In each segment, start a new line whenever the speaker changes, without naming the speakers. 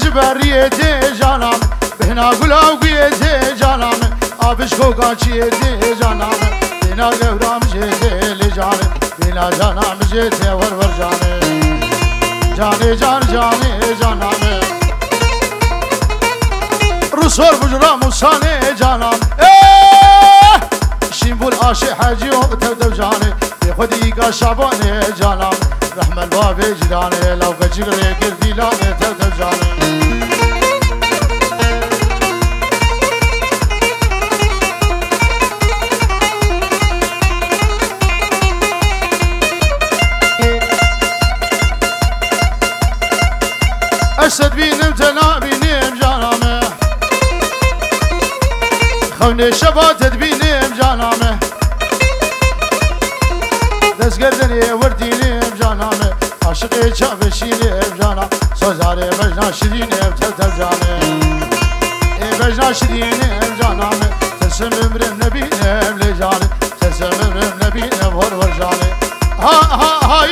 جبریه دی جانم بهنا گلاوگیه دی جانم آبش کوکاچیه دی جانم بهنا گورام جدی جانم بهنا جانم جدی ور جانم جانه جان جانه جانم رسول بجرا موسانه جانم شیمبول عاشق حجی و تودو جانه بی خودی کا شعبانه جانم رحم الباب جدانه لو کجگره گردی لانه تودو جانه أسد بينم تنا بينم جانامه خوني شبات بينم جانامه دست گردني وردينم جانامه عاشقي شابشينم جانا سوزاري بجنا شدينم تلتل جانه بجنا شدينم جانامه تسم امرم نبينم لجانه تسم امرم نبينم ور جانه هاي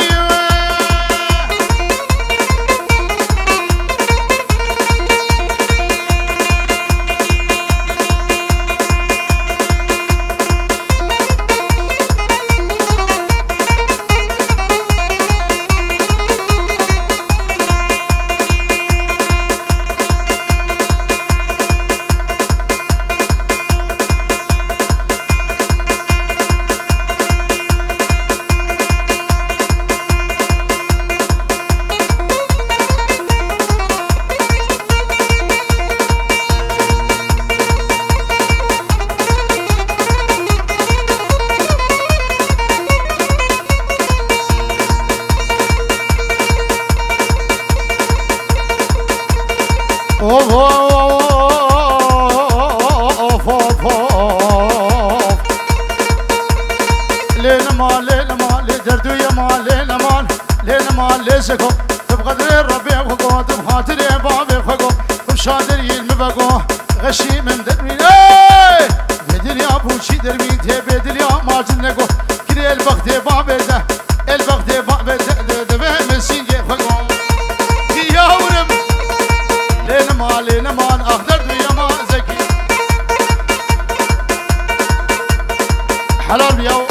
ليسكو تبغى ربي وخو تبخاطري بابي خو وشادر يلمبقو غشي من دربي بدل يا بوشي دربي بدل يا ما جنقو كده البخت بابي ده البخت بابي ده دبي مسينجي خو يا ورم لين ما اخضر يا ما زكي حلال يا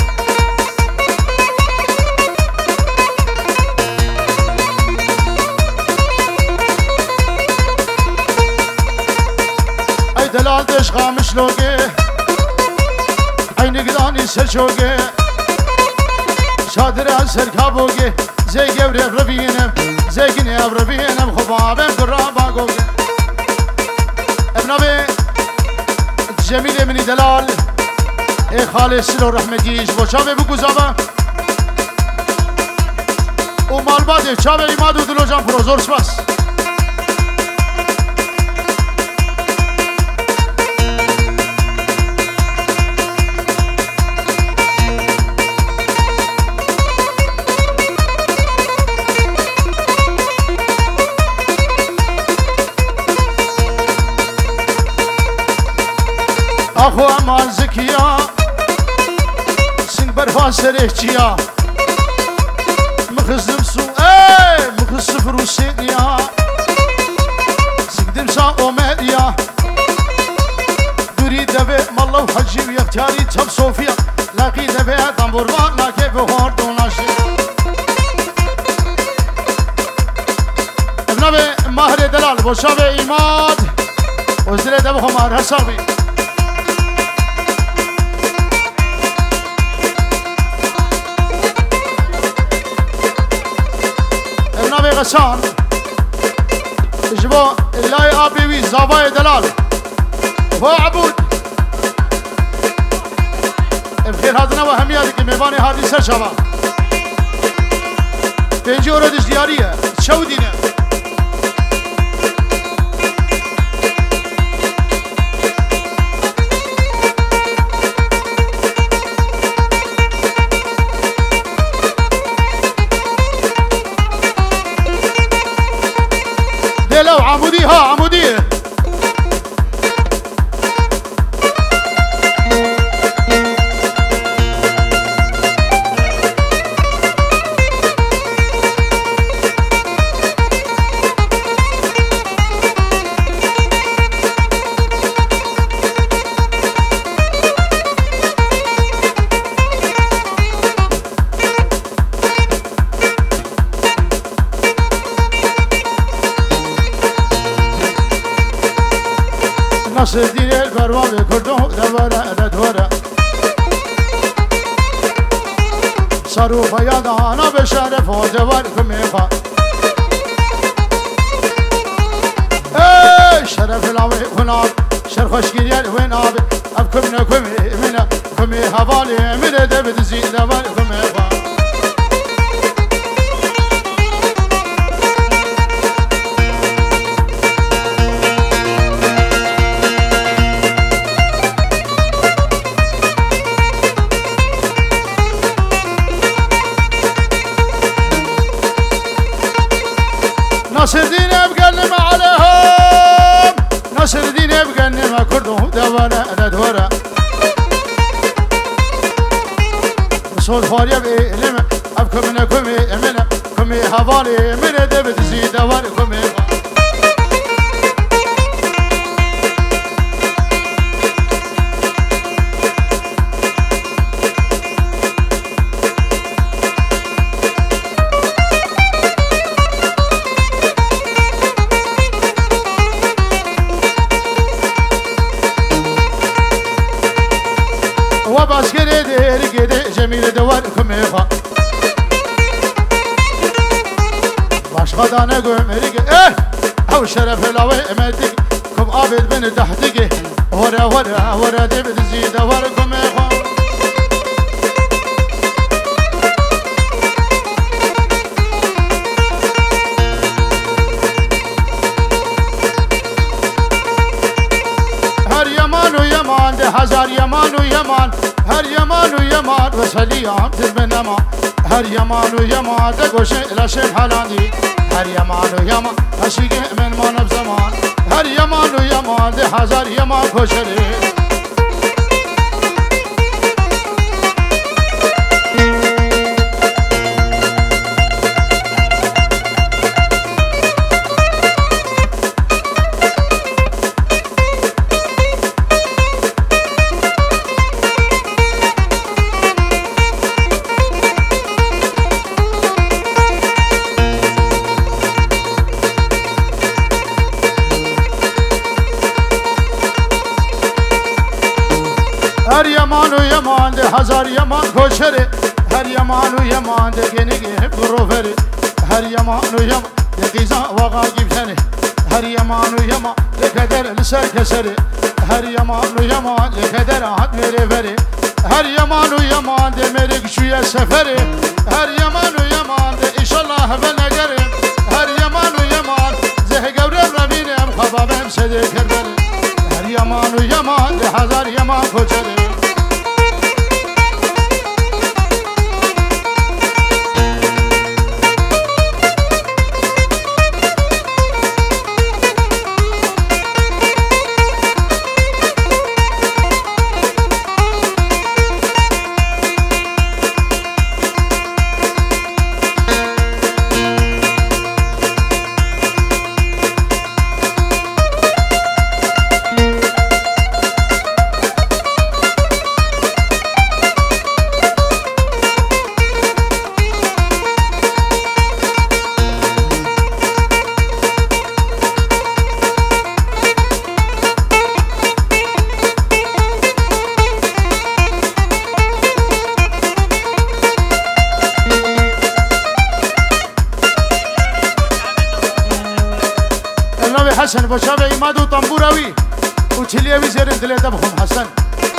دلال دشخا مشلوقي عيني قداني سرشوقي شادر اسر كابوقي زي قبري بربينم زي قني بربينم خبابم قرابا قوقي ابن ابي جميل مني دلال اي خالي سلو رحمتيش وشابي بكو زابا ومال بادي شابي امادو دلو جان پروزور سپاس اخو امان زكيا سنگ برفان سريحتيا مخزم سو مخز فروسينيا سنگدم سا اوميديا دوري دبي مالله وحجي ويختاري تب صوفيا لاقي دبي تنبوربان لاكي بخور دوناشي ابنبي ماهر دلال بوشابي ايماد وزير دبي خمار حسابي غسان جبو اللاي ابي وي زاباي دلال هو عبود بخير هذنا وهمياتك ميباني هذه سرشبا بينجي ورد ازدياريه شودينا لو عمودي ها عمودي نصر الدين البروابي كردو دورة دورة صاروا فياضانا بشرف ودواركم يخا شرف العوي وناب شرخ شكيريال ويناب أبكمنا كمي منا كمي هبالي من دبد زين دوركم يخا نصر الدين بقلم عليهم نصر الدين بقلم كردو دورة دورة صوت فاريا بإلم أبكم من كمي هبالي من دبد زي دوركم وباسكري دير كده جميل دواركم يخا باش غدانا قمرك او شرف العوي امتك كم عابد من تحتك ورا دبد زي دواركم يخا هر يمان ويمان ده هزار يمان ويمان هر يمان ويمان وسليان تربنما هر يمان ويمان ده قوشي لشيب حلاندي هر يمان ويمان هشيق من منب زمان هر يمان ويمان ده هزار يمان كوشري هر يمان ويمان ده هزار يمان كوشري هر يمان ويمان ده جنيجي بروفري هر يمان ويمان ده قيزا وغاقب سني هر يمان ويمان ده كدر لسر كسري هر يمان ويمان ده كدر عد ميري فري هر يمان ويمان ده ميرك شوية سفري هر يمان ويمان ده إن شاء الله بنقري هر يمان ويمان زه قورب ربيني خبابهم سدي كربري هر يمان ويمان ده هزار يمان كوشري حسن بشابه إمادو طنبوراوي وتليوي زير ثلاثة بخم حسن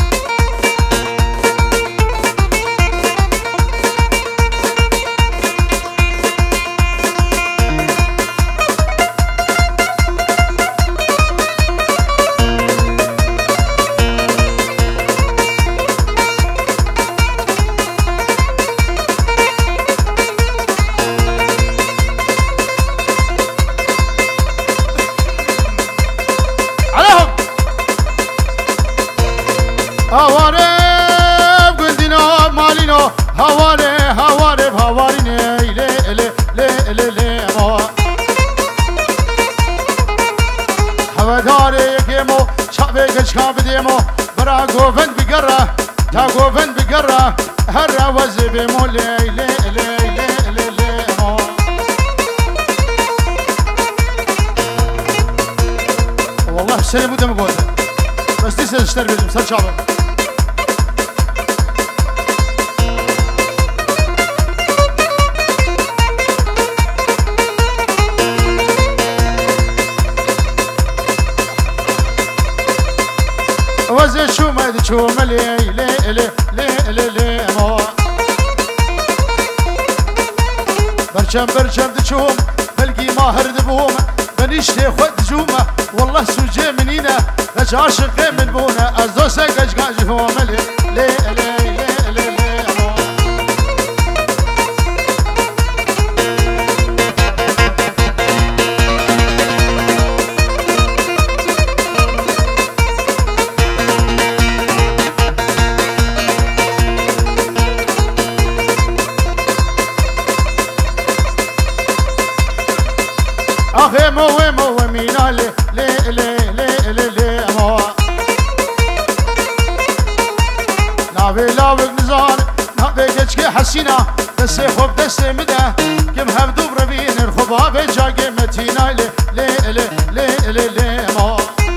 هوارب قلدنا مالينو هوارب هواريني لي هواداري يكيمو شعبي قشكا بديمو برا قوفن بقرة تا قوفن بقرة هرا وزبيمو لي والله السلام ودم قوته Mestis işler verdim sen çalın. وزي شو ما تشوم لي لي لي لي لي لي ما برشم تشوم بلقي ماهر دبوم بنشتي خد جومه والله سوجي منينا رجع عاشق من بونا ازوسك اشقاج فوم لي لي لي لي لي آخه مو مینا لی لی لی لی لی لی ما ناوی لاوک نزار ناوی گچکی حسینا دستی خوب دستی مده کم هم دوب روین خوبا به جاگی متینا لی لی لی لی لی لی ما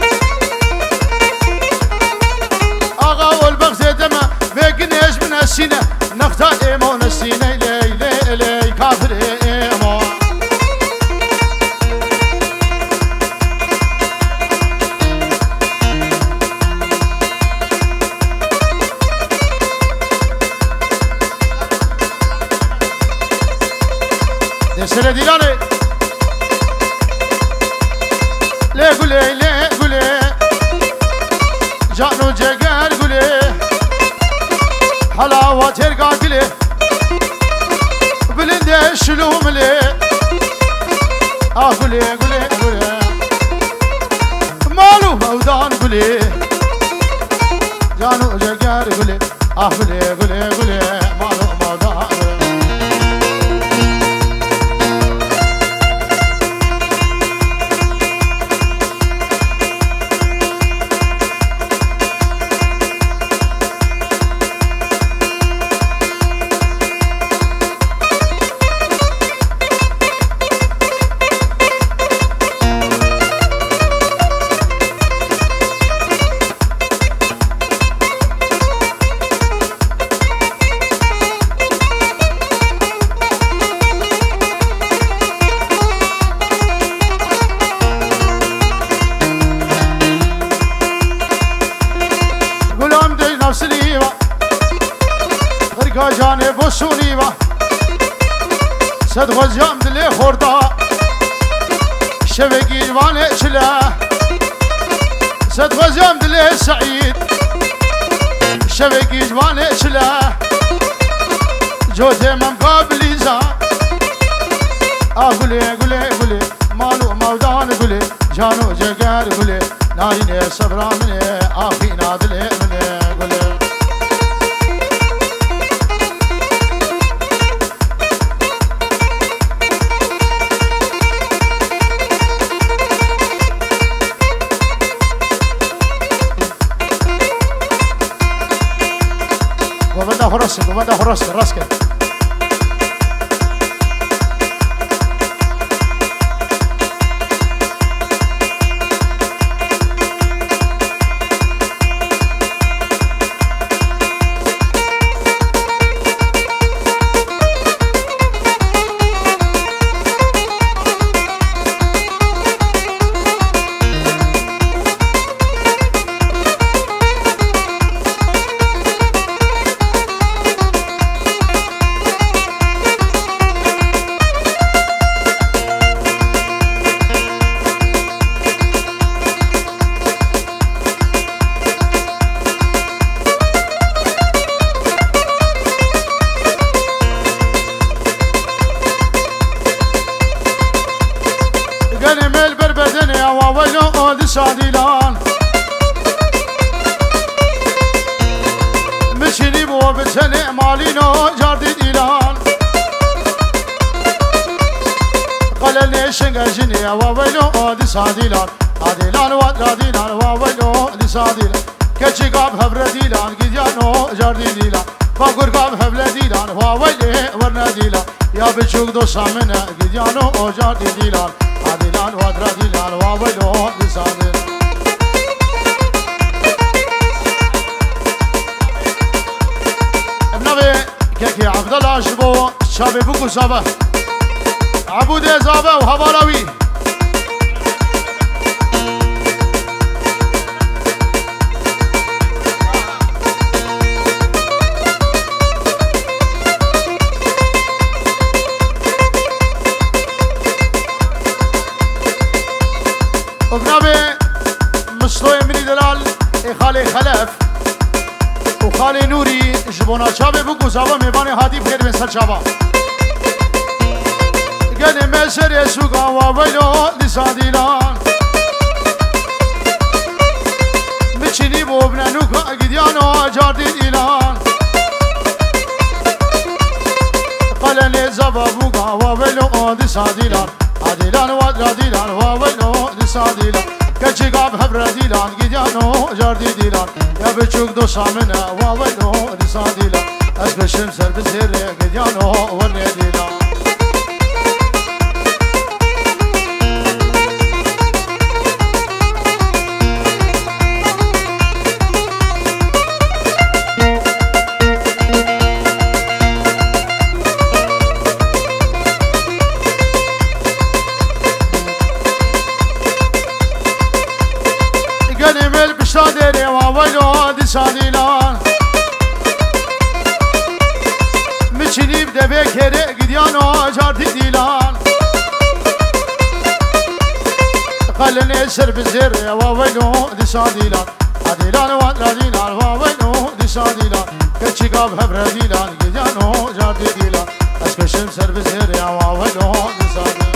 آقا والبغز دمه بگنیش من السینه نختا ایمان السینه لی لی لی کافر ایمان سر دیلانه لی گله جانو جگر گله حلاوه ترگا گله بلنده شلوم لی گله مالو مودان گله جانو جگر گله گله مالو مودان جانه بسونی و صد غزیام دلی خورده شوی گیروانه چله صد غزیام دلی سعید شوی گیروانه چله جوده من قابلی زا گله مالو مودان گله جانو جگر گله نارینه صبرامنه آخینا دلی منه گله Gomanda Horoska, Raska. سادیلان مشینی بو بچنه مالینو جاردی دیلان قلل شنگجنی و ویلو آدی سادیلان آدیلان و آدیلان و ویلو آدی سادیلان کچی قاب هبر دیلان گیدیانو جاردی دیلان باگر قاب هبل دیلان و ویلی ورن دیلان یا بچوک دو سامنه گیدیانو جاردی دیلان آدیلان و آدیلان و ویلو آدی سادیلان عبد الله شبو شابي بوكو صابه عبود زابه وهبالاوي وبنابي مصطوي مني دلال خالي خلف وخالي نوري جبونا شابي بوكو صابه ميباني هادي بخير من سر شابه گنی مسر سوگا و ویلو لسادیلان میچینی بوبنا نوکا گیدیانو جاردی ایلان قلن زبا بوگا و ویلو لسادیلان عدیلان و درادیلان و ویلو لسادیلان کچی گاب هبردیلان گیدیانو جاردی دیلان یا بچوک دو سامنه و ویلو لسادیلان از بشم سر بزیر گیدیانو ورنه دیلان شادري وويلو دي ساديلان مچني بده بكره گديانو جاردي ديلان قلني سر بزر وويلو دي ساديلان عديلان ودراديلان وويلو دي ساديلان كچي قاب هبرديلان گديانو جاردي ديلان اسكشم سر بزر وويلو دي ساديلان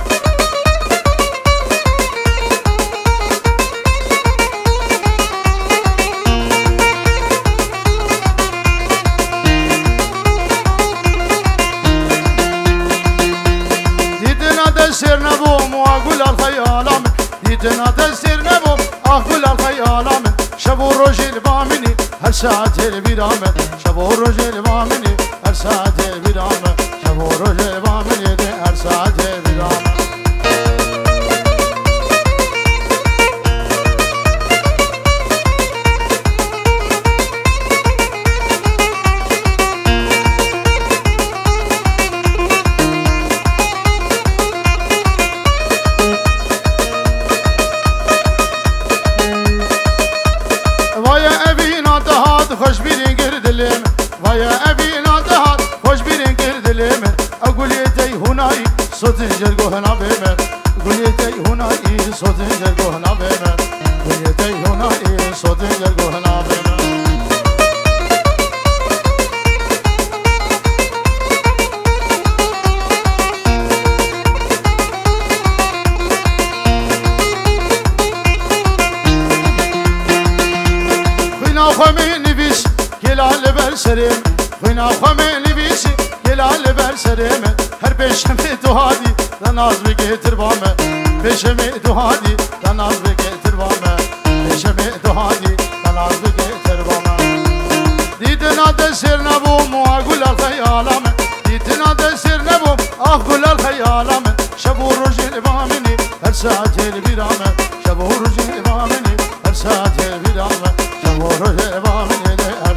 تسير نبوم واقول الخيالام يدنا تسير نبوم اقول الخيالام شبو الرجل بامني هر ساعة البرام شبو الرجل بامني هر ساعة البرام شبو الرجل بامني هر ساعة البرام خوش بيرين قرد الليم ويا أبي نادهات خوش بيرين قرد الليم أقول يدي هناي صوت جرقو هنا بيمن أقول يدي هناي صوت جرقو هنا بيمن أقول يدي هناي صوت جرقو هنا بيمن خينا خمين گلال بر سرم خوینا خمینی بیشی گلال بر سرم هر پیشم تو هادی دناز بگیتر بامه پیشم تو هادی دناز بگیتر بامه پیشم تو هادی دناز بگیتر بامه دیدنا دسر نبوم واقول الخيالام دیدنا دسر نبوم اقول الخيالام شبو رجل بامني هر ساعة البرامه شبو رجل بامني هر ساعة البرامه شبو رجل بامني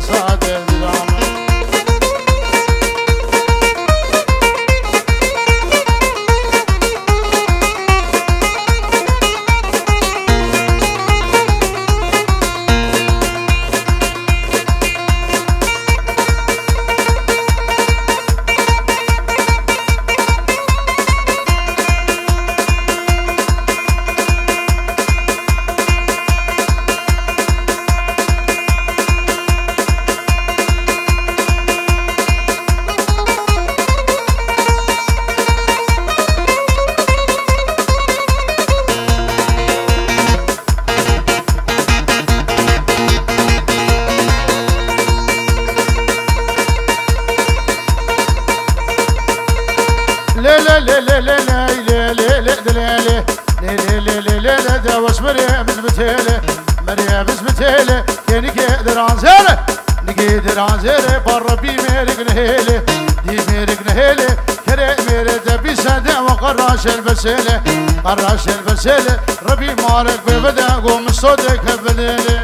مريم بسمتيلة كيني كيدر عنزيلة نقيدر عنزيلة بربي ميرك نهيلة دي ميرك نهيلة كري ميرك دبي سادة وقراش البسيلة قراش البسيلة ربي مالك ببدا قوم صدق بليلة